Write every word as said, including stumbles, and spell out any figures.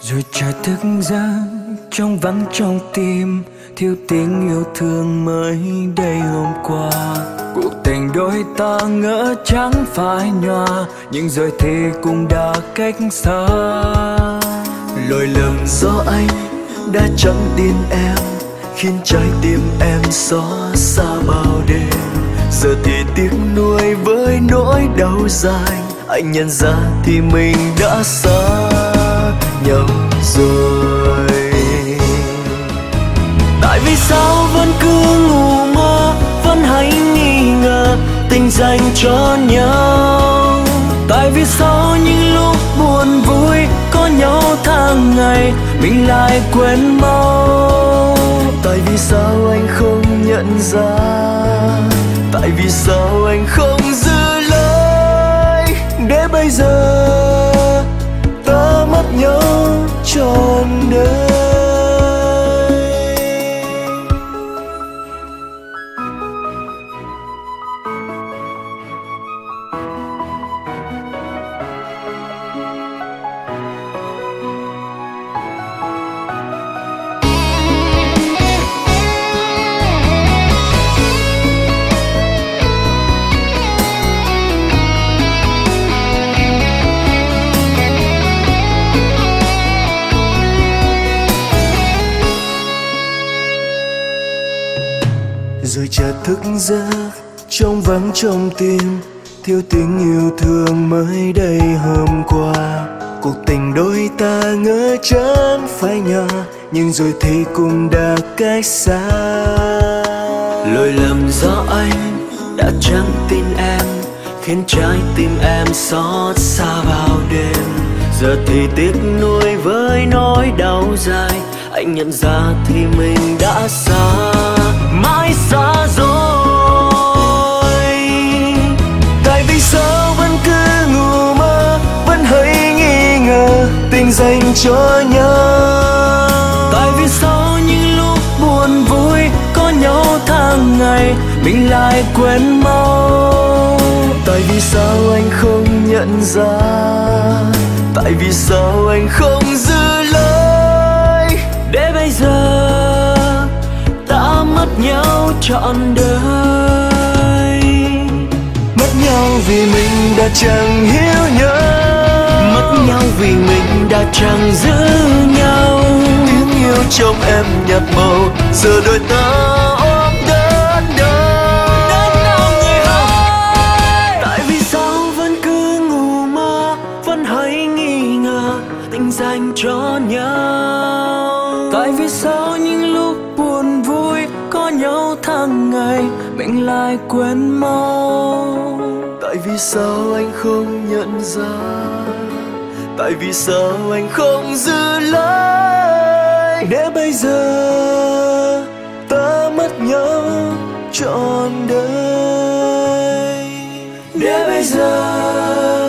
Rồi trời thức giấc trong vắng trong tim, thiếu tiếng yêu thương mới đây hôm qua. Cuộc tình đôi ta ngỡ chẳng phải nhòa, nhưng rồi thì cũng đã cách xa. Lỗi lầm do anh đã chẳng tin em, khiến trái tim em xót xa bao đêm. Giờ thì tiếc nuối với nỗi đau dài, anh nhận ra thì mình đã xa nhau rồi. Tại vì sao vẫn cứ ngủ mơ, vẫn hay nghi ngờ tình dành cho nhau. Tại vì sao những lúc buồn vui có nhau tháng ngày mình lại quên mau. Tại vì sao anh không nhận ra, tại vì sao anh không giữ lời, để bây giờ ta mất nhau trọn đời. Rồi chợt thức giấc trong vắng trong tim, thiếu tiếng yêu thương mới đây hôm qua. Cuộc tình đôi ta ngỡ chẳng phải nhỏ, nhưng rồi thì cũng đã cách xa. Lỗi lầm do anh đã chẳng tin em, khiến trái tim em xót xa bao đêm. Giờ thì tiếc nuối với nỗi đau dài, anh nhận ra thì mình đã xa, mãi xa rồi. Tại vì sao vẫn cứ ngủ mơ, vẫn hay nghi ngờ tình dành cho nhau. Tại vì sao những lúc buồn vui có nhau tháng ngày mình lại quên mau. Tại vì sao anh không nhận ra, tại vì sao anh không giữ lời, để bây giờ ta mất nhau trọn đời. Mất nhau vì mình đã chẳng hiểu nhau, mất nhau vì mình đã chẳng giữ nhau. Tiếng yêu trong em nhạt màu, giờ đôi ta ôm đớn đau. Đớn đau người ơi. Tại vì sao vẫn cứ ngủ mơ, vẫn hay nghi ngờ tình dành cho nhau. Tại vì sao những lúc buồn vui có nhau tháng ngày mình lại quên mau. Tại vì sao anh không nhận ra, tại vì sao anh không giữ lời, để bây giờ ta mất nhau trọn đời. Để bây giờ